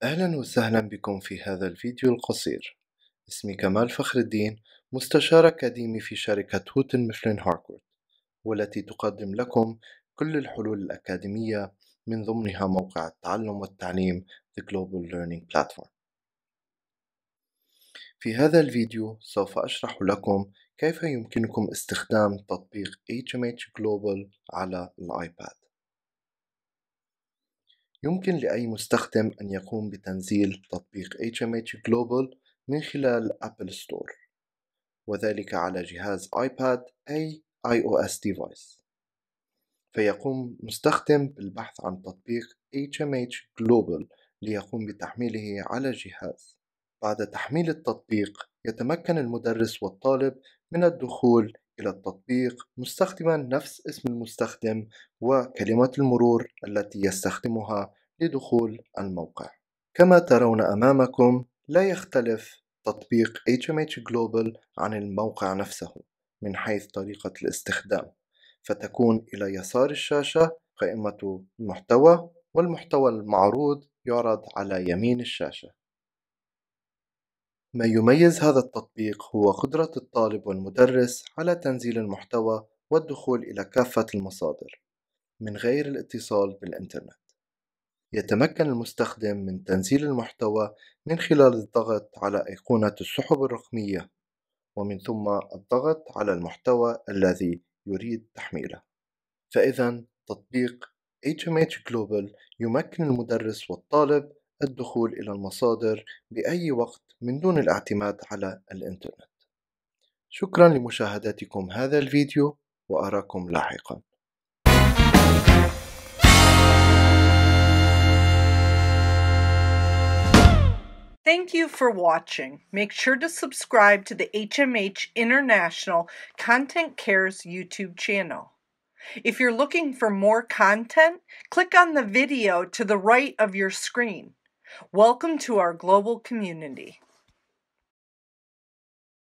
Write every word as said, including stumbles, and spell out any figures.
أهلا وسهلا بكم في هذا الفيديو القصير. اسمي كمال فخر الدين، مستشار أكاديمي في شركة هوتن ميفلين هاركورد، والتي تقدم لكم كل الحلول الأكاديمية من ضمنها موقع التعلم والتعليم The Global Learning Platform. في هذا الفيديو سوف أشرح لكم كيف يمكنكم استخدام تطبيق إتش إم إتش Global على الآيباد. يمكن لأي مستخدم أن يقوم بتنزيل تطبيق إتش إم إتش Global من خلال أبل ستور، وذلك على جهاز آيباد أي آي أو إس device. فيقوم مستخدم بالبحث عن تطبيق إتش إم إتش Global ليقوم بتحميله على الجهاز. بعد تحميل التطبيق يتمكن المدرس والطالب من الدخول إلى التطبيق مستخدما نفس اسم المستخدم وكلمة المرور التي يستخدمها لدخول الموقع. كما ترون أمامكم، لا يختلف تطبيق إتش إم إتش Global عن الموقع نفسه من حيث طريقة الاستخدام، فتكون إلى يسار الشاشة قائمة المحتوى، والمحتوى المعروض يعرض على يمين الشاشة. ما يميز هذا التطبيق هو قدرة الطالب والمدرس على تنزيل المحتوى والدخول إلى كافة المصادر من غير الاتصال بالإنترنت. يتمكن المستخدم من تنزيل المحتوى من خلال الضغط على أيقونة السحب الرقمية، ومن ثم الضغط على المحتوى الذي يريد تحميله. فإذا تطبيق إتش إم إتش Global يمكن المدرس والطالب الدخول إلى المصادر بأي وقت من دون الاعتماد على الإنترنت. شكرا لمشاهدتكم هذا الفيديو، وأراكم لاحقا. Thank you for watching. Make sure to subscribe to the H M H International Content Cares YouTube channel. If you're looking for more content, click on the video to the right of your screen. Welcome to our global community.